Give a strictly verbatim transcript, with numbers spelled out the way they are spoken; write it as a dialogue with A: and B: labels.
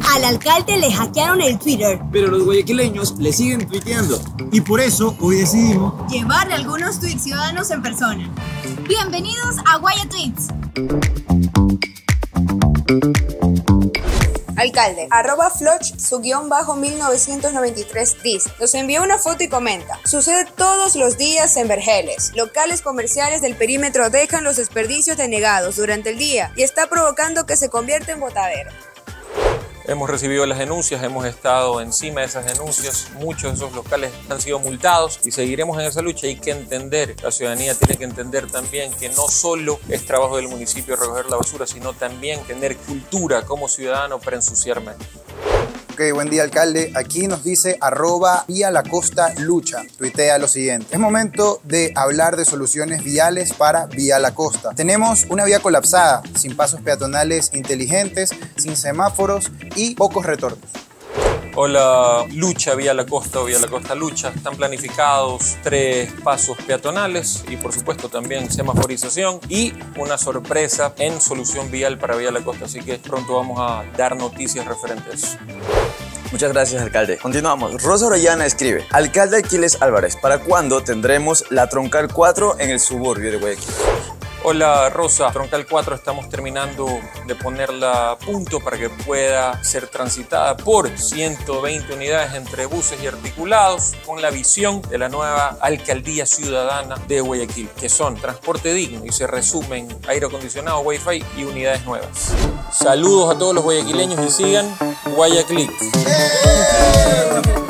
A: Al alcalde le hackearon el Twitter,
B: pero los guayaquileños le siguen tuiteando.
C: Y por eso hoy decidimos
A: llevarle algunos tweets ciudadanos en persona.
D: Bienvenidos a Guaya Tweets.
E: Alcalde, arroba floch, su guión bajo mil novecientos noventa y tres dice, nos envió una foto y comenta, sucede todos los días en Vergeles. Locales comerciales del perímetro dejan los desperdicios denegados durante el día y está provocando que se convierta en botadero.
F: Hemos recibido las denuncias, hemos estado encima de esas denuncias, muchos de esos locales han sido multados y seguiremos en esa lucha. Hay que entender, la ciudadanía tiene que entender también que no solo es trabajo del municipio recoger la basura, sino también tener cultura como ciudadano para ensuciar menos.
G: Ok, buen día, alcalde. Aquí nos dice arroba Vía La Costa Lucha. Tuitea lo siguiente. Es momento de hablar de soluciones viales para Vía La Costa. Tenemos una vía colapsada, sin pasos peatonales inteligentes, sin semáforos y pocos retornos.
F: Hola, Lucha Vía La Costa o Vía La Costa Lucha. Están planificados tres pasos peatonales y por supuesto también semaforización y una sorpresa en solución vial para Vía La Costa. Así que pronto vamos a dar noticias referentes a eso.
H: Muchas gracias, alcalde. Continuamos. Rosa Orellana escribe: Alcalde Aquiles Álvarez, ¿para cuándo tendremos la Troncal cuatro en el suburbio de Guayaquil?
F: Hola Rosa, Troncal cuatro estamos terminando de ponerla a punto para que pueda ser transitada por ciento veinte unidades entre buses y articulados con la visión de la nueva Alcaldía Ciudadana de Guayaquil, que son transporte digno y se resumen aire acondicionado, wifi y unidades nuevas. Saludos a todos los guayaquileños y sigan Guayaclick.